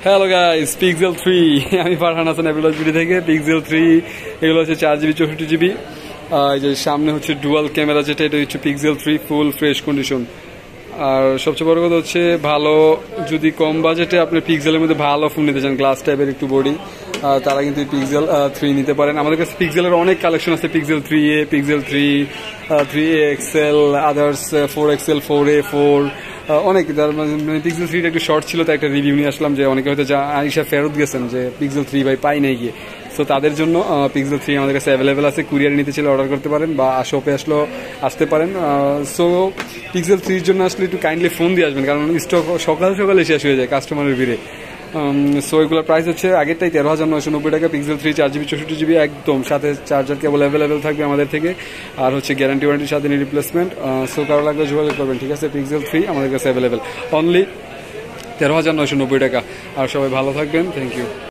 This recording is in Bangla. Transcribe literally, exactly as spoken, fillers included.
Hello guys, pixel three. আমি ফারহান হাসান অ্যাপেলজি থেকে। পিক্সেল থ্রি এগুলো হচ্ছে চার জিবি চৌষট্টি জিবি। এই যে সামনে হচ্ছে ডুয়াল ক্যামেরা, যেটা এটা হচ্ছে Pixel three full fresh condition. আর সবচেয়ে বড় কথা হচ্ছে ভালো, যদি কম বাজেটে আপনি পিক্সেলের মধ্যে ভালো ফোন নিতে চান, গ্লাস টাইপের একটু বডি, তারা কিন্তু পিক্সেল থ্রি নিতে পারেন। আমাদের কাছে পিক্সেলের অনেক কালেকশন আছে, Pixel three A, Pixel three three A XL, others four XL, four A four, অনেক। মানে পিক্সেল থ্রিটা একটু শর্ট ছিল, তাই একটা রিভিউ নিয়ে আসলাম যে অনেকে হয়তো যা আইসা ফেরত গেছেন যে পিক্সেল থ্রি ভাই পাই নাই গিয়ে। সো তাদের জন্য পিক্সেল থ্রি আমাদের কাছে অ্যাভেলেবেল আছে। কুরিয়ার নিতে চাইলে অর্ডার করতে পারেন বা শপে আসলেও আসতে পারেন। সো পিক্সেল থ্রির জন্য আসলে একটু কাইন্ডলি ফোন দিয়ে আসবেন, কারণ স্টক সকাল সকালে শেষ হয়ে যায় কাস্টমারের ভিড়ে। সো এগুলোর প্রাইস হচ্ছে আগেরটাই তেরো হাজার নয়শো নব্বই টাকা। পিক্সেল থ্রি চার জিবি চৌষট্টি জিবি একদম, সাথে চার্জার কেবল অ্যাভেলেবেল থাকবে আমাদের থেকে, আর হচ্ছে গ্যারান্টি ওয়ারেন্টির সাথে রিপ্লেসমেন্ট। সো কারো লাগলে যোগাযোগ করবেন, ঠিক আছে? পিক্সেল থ্রি আমাদের কাছে অ্যাভেলেবেল অনলি তেরো হাজার নয়শো নব্বই টাকা। আর সবাই ভালো থাকবেন, থ্যাংক ইউ।